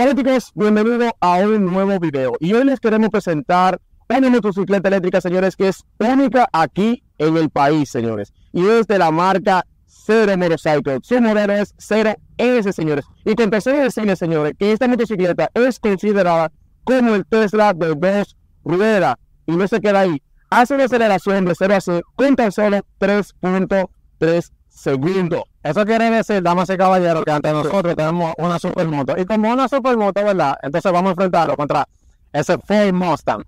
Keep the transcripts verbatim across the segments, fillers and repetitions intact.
Hola chicos, bienvenidos a un nuevo video y hoy les queremos presentar una motocicleta eléctrica, señores, que es única aquí en el país, señores, y es de la marca Zero Motorcycle. Su modelo es Zero S, señores, y con empecé a decirles, señores, que esta motocicleta es considerada como el Tesla de dos ruedas y no se queda ahí. Hace una aceleración de cero a cien con tan solo tres punto tres segundos. Eso quiere decir, damas y caballeros, que ante nosotros tenemos una supermoto. Y como una supermoto, ¿verdad? Entonces vamos a enfrentarlo contra ese Ford Mustang.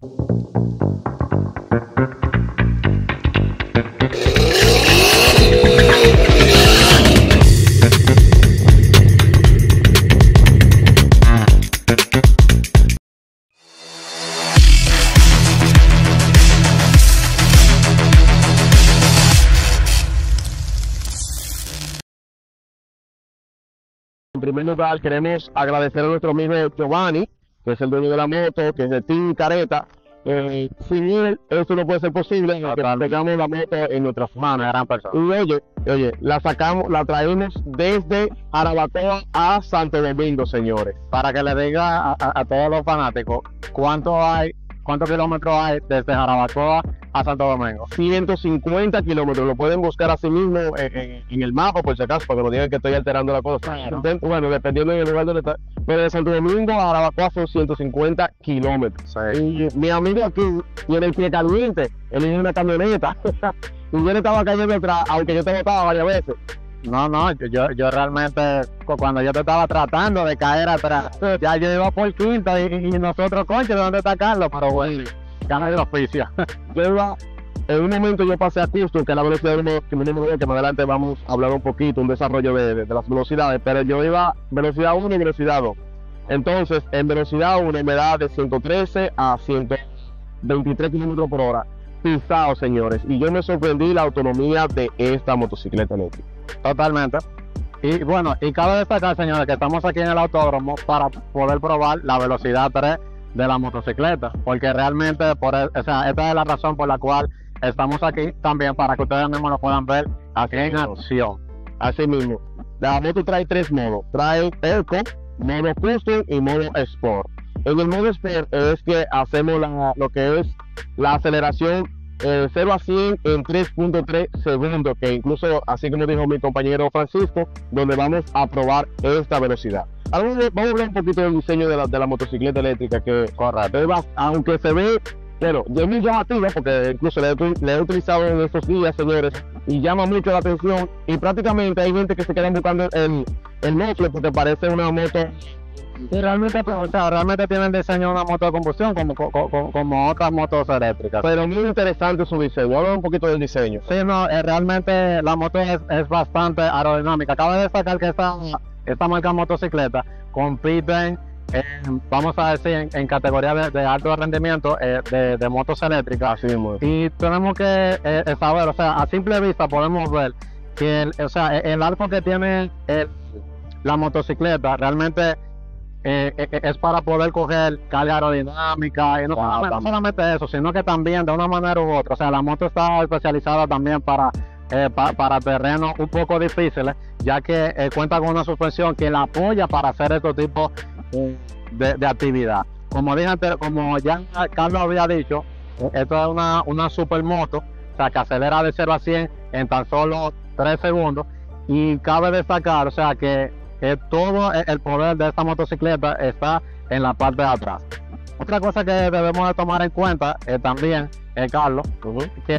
En primer lugar, queremos agradecer a nuestro amigo Giovanni, que es el dueño de la moto, que es de Team Careta. Eh, sin él, esto no puede ser posible. Tengamos la moto en nuestras manos, gran persona. Y oye, oye, la sacamos, la traemos desde Jarabacoa a Santo Domingo, señores. Para que le diga a, a, a todos los fanáticos cuánto hay, cuántos kilómetros hay desde Jarabacoa a Santo Domingo. ciento cincuenta kilómetros, lo pueden buscar así mismo en, en, en el mapa, por si acaso, para que no digan que estoy alterando la cosa. Claro. Bueno, dependiendo del lugar donde está. Pero de Santo Domingo a Jarabacoa son ciento cincuenta kilómetros. Sí. Y mi amigo aquí tiene el pie caliente, él tiene una camioneta. Y yo le estaba cayendo atrás, aunque yo te botaba varias veces. No, no, yo, yo realmente, cuando yo te estaba tratando de caer atrás, ya yo iba por quinta y, y nosotros, conche, ¿de dónde está Carlos? Pero bueno, gana el oficio. Yo iba, en un momento yo pasé a Houston, que es la velocidad que me que más adelante vamos a hablar un poquito, un desarrollo de, de, de las velocidades, pero yo iba velocidad uno y velocidad dos. Entonces, en velocidad uno me da de ciento trece a ciento veintitrés kilómetros por hora. Pisado, señores, y yo me sorprendí la autonomía de esta motocicleta eléctrica. Totalmente. Y bueno, y cabe destacar, señores, que estamos aquí en el autódromo para poder probar la velocidad tres de la motocicleta, porque realmente, por, o sea, esta es la razón por la cual estamos aquí también, para que ustedes mismos lo puedan ver aquí en acción. Así mismo, la moto trae tres modos, trae Eco, modo Custom y modo Sport. En el modo Sport es que hacemos la, lo que es la aceleración eh, cero a cien en tres punto tres segundos, que incluso, así como dijo mi compañero Francisco, donde vamos a probar esta velocidad. Ahora vamos a hablar un poquito del diseño de la, de la motocicleta eléctrica, que correcto, aunque se ve, pero es muy llamativa, porque incluso le, le he utilizado en estos días, señores, y llama mucho la atención, y prácticamente hay gente que se queda buscando el, el núcleo, porque parece una moto. Sí, realmente, o sea, realmente tiene el diseño de una moto de combustión como, como, como otras motos eléctricas. Pero muy interesante su diseño. Habla un poquito del diseño. Sí, no, eh, realmente la moto es, es bastante aerodinámica. Cabe destacar que esta, esta marca de motocicleta compiten, en, vamos a decir, en, en categoría de, de alto rendimiento eh, de, de motos eléctricas. Así mismo. Y tenemos que eh, saber, o sea, a simple vista podemos ver que el, o sea, el arco que tiene el, la motocicleta realmente Eh, eh, es para poder coger carga aerodinámica y no, wow, no solamente eso, sino que también de una manera u otra, o sea, la moto está especializada también para, eh, pa, para terrenos un poco difíciles, ya que eh, cuenta con una suspensión que la apoya para hacer este tipo eh, de, de actividad. Como dije antes, como ya Carlos había dicho, eh, esto es una, una supermoto, o sea, que acelera de cero a cien en tan solo tres segundos, y cabe destacar, o sea, que que todo el poder de esta motocicleta está en la parte de atrás. Otra cosa que debemos de tomar en cuenta eh, también, eh, Carlos, uh -huh. que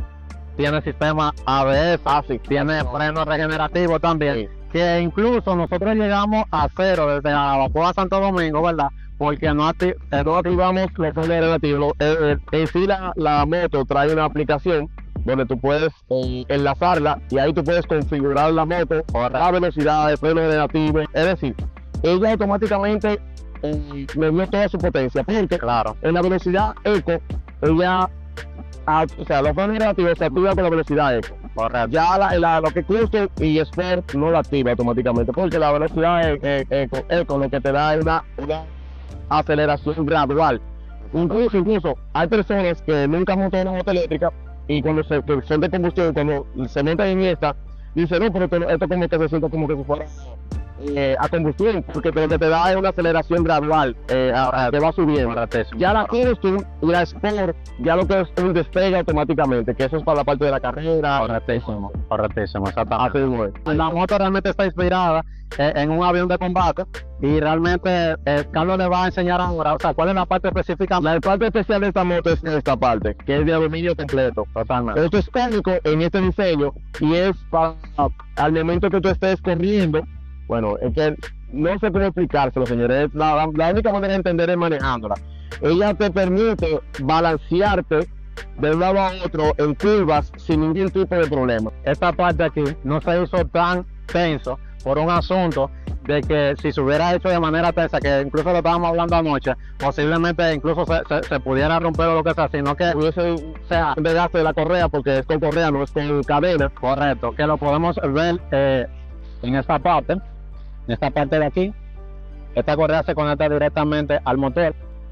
tiene sistema A B S, ah, sí, tiene freno regenerativo también, sí. Que incluso nosotros llegamos a cero desde Jarabacoa a Santo Domingo, ¿verdad? Porque no, acti eh, no activamos los frenos regenerativos. Eh, eh, en sí la, la moto trae una aplicación donde tú puedes eh, enlazarla y ahí tú puedes configurar la moto, la velocidad, el freno generativo, es decir, ella automáticamente eh, me dio toda su potencia, porque claro, en la velocidad Eco, ella, a, o sea, los frenos generativos se activan con la velocidad Eco. Correcto. Ya la, la, lo que Custom y Sport no la activa automáticamente, porque la velocidad Eco, Eco lo que te da es una, una aceleración gradual. Incluso, incluso hay personas que nunca han montado una moto eléctrica y cuando se siente combustión, cuando se monta en esta, dice, no, pero esto, esto como que se siente como que se fuera eh, a combustión, porque lo que te da es una aceleración gradual, eh, a- a- que va subiendo. Correctísimo. Ya la Custom y la Sport, ya lo que es un despegue automáticamente, que eso es para la parte de la carrera. Correctísimo, correctísimo, exactamente. Así es. La moto realmente está inspirada eh, en un avión de combate y realmente eh, Carlos le va a enseñar ahora, o sea, cuál es la parte específica. La parte especial de esta moto es esta parte, que es de aluminio completo. Totalmente. Esto es único en este diseño y es para al momento que tú estés corriendo. Bueno, es que no sé cómo explicárselo, señores. La, la, la única manera de entender es manejándola. Ella te permite balancearte de un lado a otro en curvas sin ningún tipo de problema. Esta parte aquí no se hizo tan tenso por un asunto de que si se hubiera hecho de manera tensa, que incluso lo estábamos hablando anoche, posiblemente incluso se, se, se pudiera romper o lo que sea, sino que Hubiese o sea, un desgaste de la correa porque es con correa, no es con cadena. correcto, que lo podemos ver eh, en esta parte, en esta parte de aquí. Esta correa se conecta directamente al motor.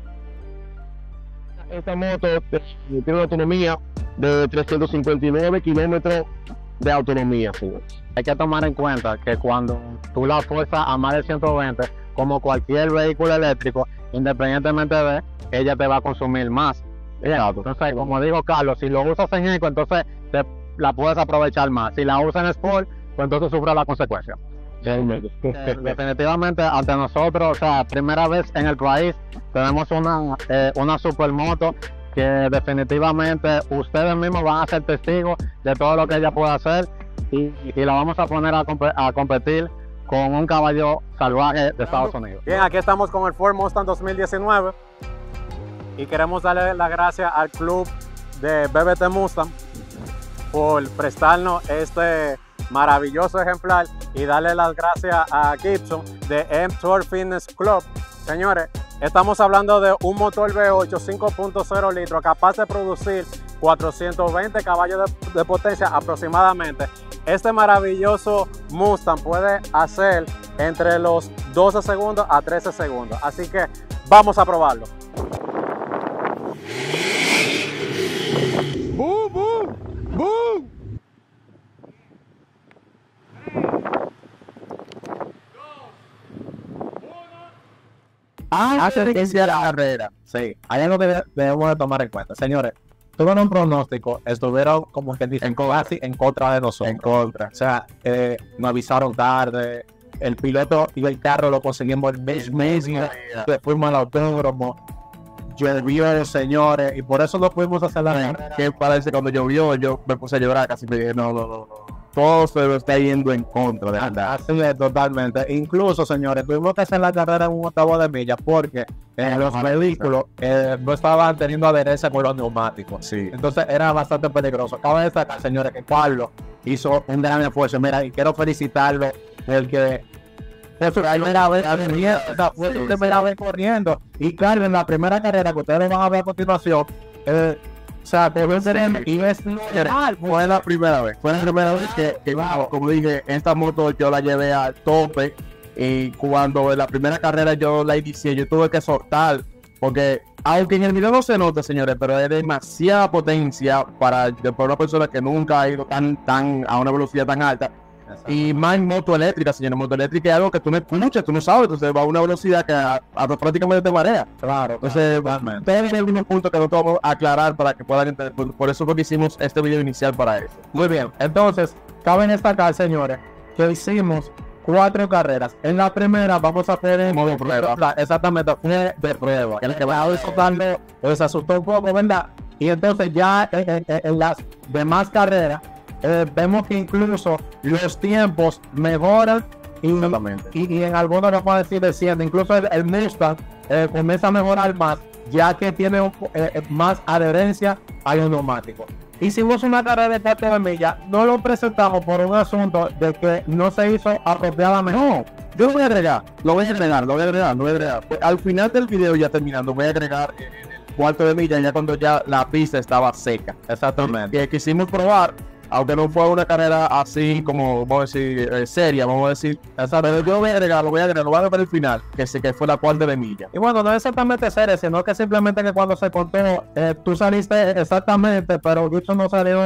Esta moto te- tiene una autonomía de trescientos cincuenta y nueve kilómetros de autonomía, señor. Hay que tomar en cuenta que cuando tú la fuerzas a más de ciento veinte, como cualquier vehículo eléctrico, independientemente de, ella te va a consumir más. Exacto. Entonces, como dijo Carlos, si lo usas en eco, entonces te, la puedes aprovechar más. Si la usas en Sport, pues entonces sufre la consecuencia. Realmente. Eh, definitivamente, ante nosotros, o sea, primera vez en el país, tenemos una, eh, una supermoto que definitivamente ustedes mismos van a ser testigos de todo lo que ella puede hacer y, y la vamos a poner a, comp- a competir con un caballo salvaje de Estados Unidos. Bien, aquí estamos con el Ford Mustang dos mil diecinueve y queremos darle las gracias al club de B B T Mustang por prestarnos este maravilloso ejemplar y darle las gracias a Gibson de M Tour Fitness Club. Señores, estamos hablando de un motor V ocho cinco punto cero litros capaz de producir cuatrocientos veinte caballos de, de potencia aproximadamente. Este maravilloso Mustang puede hacer entre los doce segundos a trece segundos. Así que vamos a probarlo. ¡Boom, boom, boom! Antes de la carrera, sí, hay algo que debemos de tomar en cuenta. Señores, tuvieron un pronóstico, estuvieron como que dicen casi en contra de nosotros. En contra. O sea, eh, nos avisaron tarde, el piloto y el carro lo conseguimos el mes, mes, después fuimos al autódromo, llovió, señores, y por eso no pudimos hacer la carrera. Que parece cuando llovió, yo me puse a llorar, casi me dije, no, no, no, no. Todo se lo está yendo en contra, de verdad. Así es, totalmente. Incluso, señores, tuvimos que hacer la carrera en un octavo de milla porque eh, los vehículos eh, no estaban teniendo adherencia con los neumáticos. Sí. Entonces era bastante peligroso. Cabe destacar, señores, que Carlos hizo un gran esfuerzo. Mira, y quiero felicitarlo, el que fue su primera vez corriendo, o sea, fue su primera vez corriendo. Y Carlos, en la primera carrera que ustedes van a ver a continuación, eh, o sea, debe ser y es normal. Fue la primera vez, fue la primera vez que, que wow, como dije, esta moto yo la llevé al tope y cuando en la primera carrera yo la inicié, yo tuve que soltar, porque aunque en el video no se nota, señores, pero es demasiada potencia para, para una persona que nunca ha ido tan, tan a una velocidad tan alta. Y más en moto eléctrica, señores. Moto eléctrica es algo que tú no escuchas, tú no sabes, entonces va a una velocidad que a, a prácticamente te marea. Claro, Entonces, ustedes hay algunos puntos que no te vamos a aclarar para que puedan entender. Por, por eso fue que hicimos este video inicial para eso. muy bien. Entonces, cabe destacar, señores, que hicimos cuatro carreras. En la primera vamos a hacer en Modo prueba. la- exactamente, fue de prueba. El que va a soltarlo, pues se asustó un poco, ¿verdad? Y entonces ya en, en- en las demás carreras, eh, vemos que incluso los tiempos mejoran y, Exactamente. y, y en algunos no puedo decir desciende. Incluso el, el Mustang eh, comienza a mejorar más, ya que tiene un po- eh, eh, más adherencia a los neumáticos. Hicimos una carrera de cuatro de millas, no lo presentamos por un asunto de que no se hizo apropiadamente. No, yo lo voy a agregar, lo voy a agregar, lo voy a agregar, lo voy a agregar. Pues, al final del video, ya terminando, voy a agregar eh, el cuarto de milla, ya cuando ya la pista estaba seca. Exactamente. Que quisimos probar, aunque no fue una carrera así como, vamos a decir, eh, seria, vamos a decir. Pero yo lo voy a agregar, lo voy a agregar, lo voy a ver el final, que sé que fue la cuarta de milla. Y bueno, no es exactamente serio, sino que simplemente que cuando se contó, eh, tú saliste exactamente, pero Gibson no salió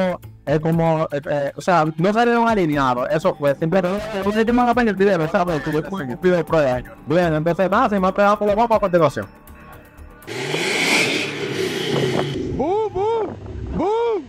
es como, eh, eh, o sea, no salieron alineados, eso fue, simplemente, un sistema de apaño el video, ¿sabes? Tuve el video de prueba. Bueno, empecé más y me ha pegado por la mapa a continuación. ¡Boom, boom! ¡Boom!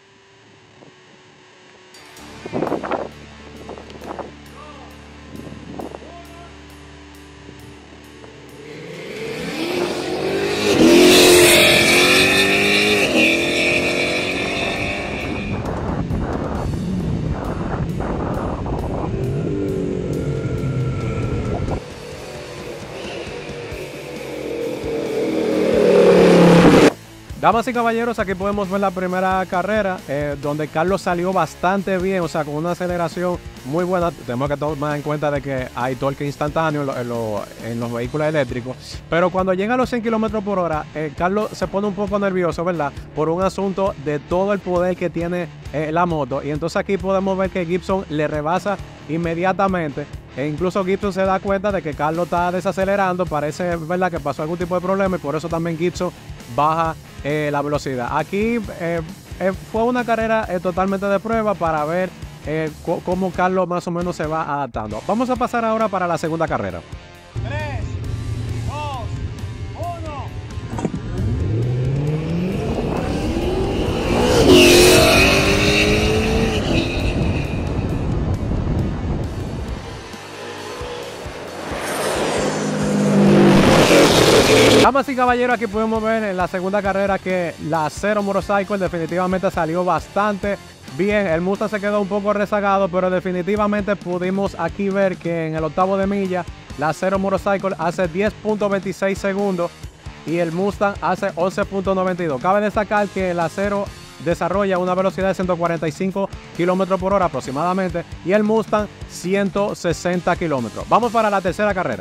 Damas y caballeros, aquí podemos ver la primera carrera eh, donde Carlos salió bastante bien, o sea, con una aceleración muy buena. Tenemos que tomar en cuenta de que hay torque instantáneo en, lo, en, lo, en los vehículos eléctricos, pero cuando llega a los cien kilómetros por hora, eh, Carlos se pone un poco nervioso, ¿verdad? Por un asunto de todo el poder que tiene eh, la moto, y entonces aquí podemos ver que Gibson le rebasa inmediatamente. E incluso Gibson se da cuenta de que Carlos está desacelerando, parece, ¿verdad?, que pasó algún tipo de problema, y por eso también Gibson baja eh, la velocidad. Aquí eh, eh, fue una carrera eh, totalmente de prueba para ver eh, cómo Carlos más o menos se va adaptando. Vamos a pasar ahora para la segunda carrera. tres, dos, uno. Damas y caballeros, aquí podemos ver en la segunda carrera que la Zero Motorcycle definitivamente salió bastante bien. El Mustang se quedó un poco rezagado, pero definitivamente pudimos aquí ver que en el octavo de milla la Zero Motorcycle hace diez punto veintiséis segundos y el Mustang hace once punto noventa y dos. Cabe destacar que la Zero desarrolla una velocidad de ciento cuarenta y cinco kilómetros por hora aproximadamente y el Mustang ciento sesenta kilómetros. Vamos para la tercera carrera.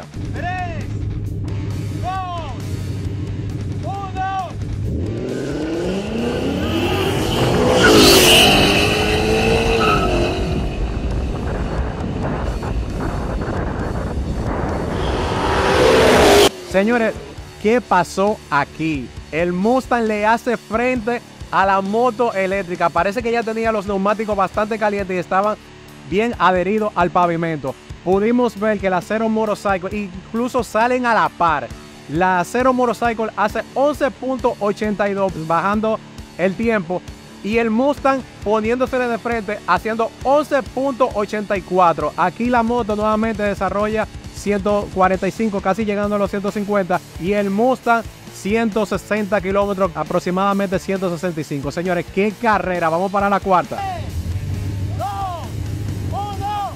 Señores, ¿qué pasó aquí? El Mustang le hace frente a la moto eléctrica. Parece que ya tenía los neumáticos bastante calientes y estaban bien adheridos al pavimento. Pudimos ver que la Zero Motorcycle incluso salen a la par. La Zero Motorcycle hace once punto ochenta y dos bajando el tiempo y el Mustang poniéndosele de frente haciendo once punto ochenta y cuatro. Aquí la moto nuevamente desarrolla ciento cuarenta y cinco, casi llegando a los ciento cincuenta, y el Mustang ciento sesenta kilómetros, aproximadamente ciento sesenta y cinco. Señores, qué carrera. Vamos para la cuarta. tres, dos, uno.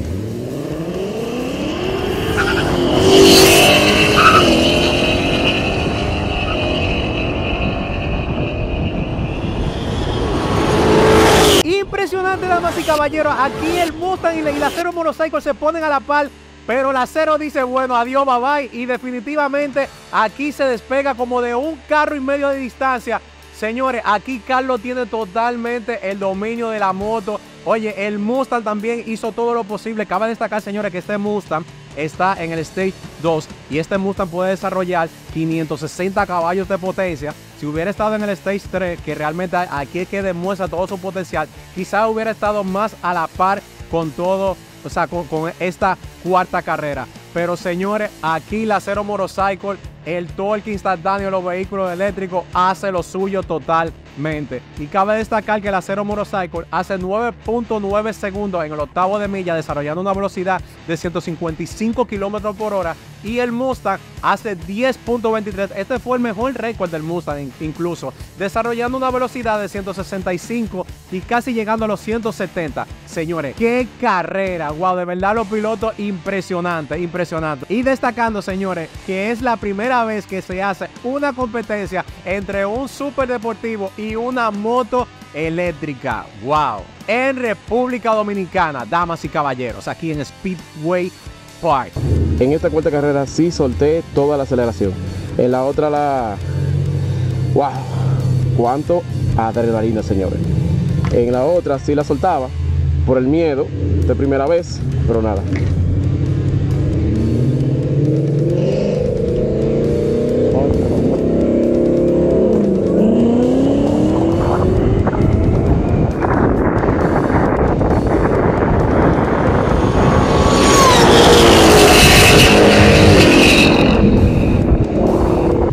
Impresionante, damas y caballeros. Aquí el Mustang y la, y la Zero Motorcycle se ponen a la par, pero la Zero dice, bueno, adiós, bye bye, y definitivamente aquí se despega como de un carro y medio de distancia. Señores, aquí Carlos tiene totalmente el dominio de la moto. Oye, el Mustang también hizo todo lo posible. Cabe destacar, señores, que este Mustang está en el Stage dos y este Mustang puede desarrollar quinientos sesenta caballos de potencia. Si hubiera estado en el Stage tres, que realmente aquí es que demuestra todo su potencial, quizá hubiera estado más a la par con todo, o sea, con, con esta cuarta carrera. Pero señores, aquí la Zero Motorcycle, el torque instantáneo de los vehículos eléctricos hace lo suyo totalmente. Y cabe destacar que la Zero Motorcycle hace nueve punto nueve segundos en el octavo de milla, desarrollando una velocidad de ciento cincuenta y cinco kilómetros por hora. Y el Mustang hace diez punto veintitrés. Este fue el mejor récord del Mustang incluso, desarrollando una velocidad de ciento sesenta y cinco y casi llegando a los ciento setenta. Señores, qué carrera. Wow, de verdad los pilotos impresionante, impresionante. Y destacando, señores, que es la primera vez que se hace una competencia entre un super deportivo y una moto eléctrica. Wow. En República Dominicana, damas y caballeros, aquí en Speedway Park. En esta cuarta carrera sí solté toda la aceleración. En la otra la... ¡Wow! ¡Cuánto adrenalina, señores! En la otra sí la soltaba por el miedo de primera vez, pero nada.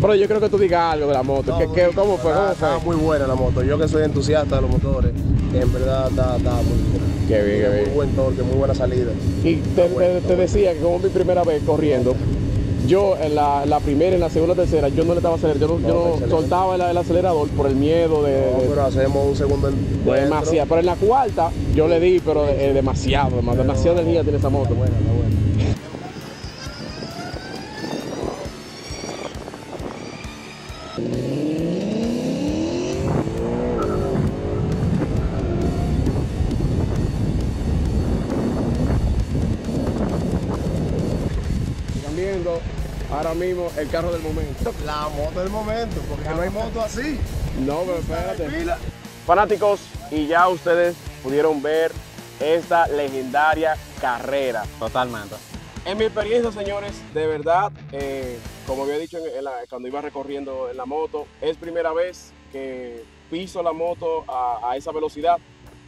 Pero yo creo que tú digas algo de la moto. No, ¿Qué, qué, ¿Cómo fue? ¿Cómo Está fue? muy buena la moto. Yo que soy entusiasta de los motores, en verdad está, está muy buena. Qué bien, qué Muy bien. buen torque, muy buena salida. Y te, te- te decía que como mi primera vez corriendo, yo en la, la primera, en la segunda, tercera, yo no le estaba acelerando, yo no, No, yo no excelente. soltaba el, el acelerador por el miedo de, No, de- pero hacemos un segundo en de demasiado. Pero en la cuarta yo le di, pero eh, demasiado, demasiado, demasiada energía tiene esa moto. Está buena, está buena. Están viendo ahora mismo el carro del momento. La moto del momento, porque no hay moto así. No, pero espérate. Fanáticos, y ya ustedes pudieron ver esta legendaria carrera. Totalmente. En mi experiencia, señores, de verdad, eh, como había dicho en- en la- cuando iba recorriendo en la moto, es primera vez que piso la moto a, a esa velocidad.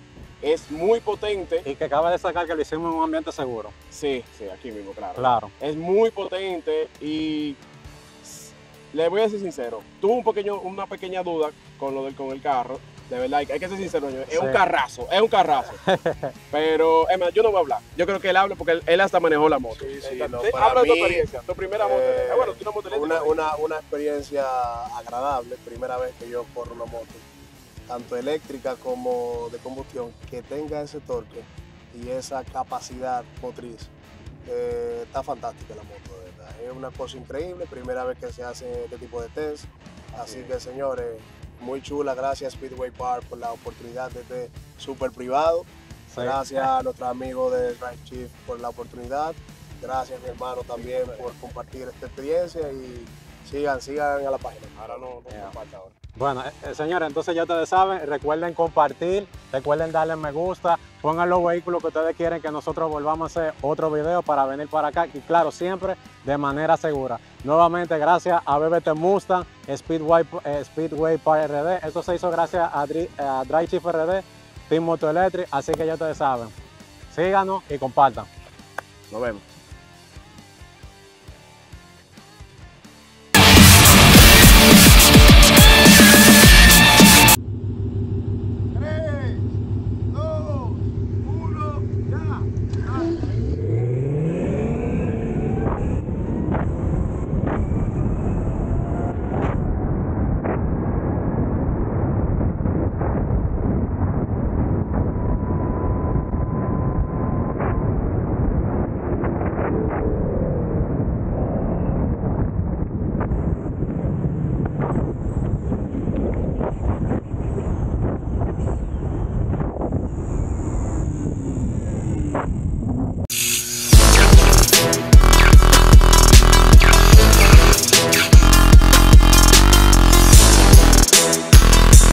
Es muy potente. Y que cabe destacar que lo hicimos en un ambiente seguro. Sí, sí, aquí mismo, claro. Claro. Es muy potente y s- le voy a ser sincero, tuve un pequeño, una pequeña duda con lo del con el carro. De verdad, hay que hay que ser sincero, señor, es Sí. un carrazo, es un carrazo. Pero, es más, yo no voy a hablar. Yo creo que él hable porque él, él hasta manejó la moto. Sí, sí, Eh, no, te- para habla de tu mí, experiencia, tu primera moto. Eh, Eh, bueno, tú una moto eléctrica. una, una, una experiencia agradable, primera vez que yo corro una moto, tanto eléctrica como de combustión, que tenga ese torque y esa capacidad motriz. Eh, está fantástica la moto, de verdad. Es una cosa increíble, primera vez que se hace este tipo de test. Así que, señores, muy chula. Gracias Speedway Park por la oportunidad de este súper privado. Sí. Gracias a nuestros amigos de Drive Chief por la oportunidad. Gracias, mi hermano, también por compartir esta experiencia y sigan, sigan a la página. Ahora no, no Yeah. me falta ahora. Bueno, eh, eh, señores, entonces ya ustedes saben, recuerden compartir, recuerden darle me gusta, pongan los vehículos que ustedes quieren que nosotros volvamos a hacer otro video para venir para acá y claro, siempre de manera segura. Nuevamente, gracias a B B T Mustang, Speedway, eh, Speedway para R D, esto se hizo gracias a, Dri- a Drive Chief R D, Team Moto Electric, así que ya ustedes saben, síganos y compartan. Nos vemos.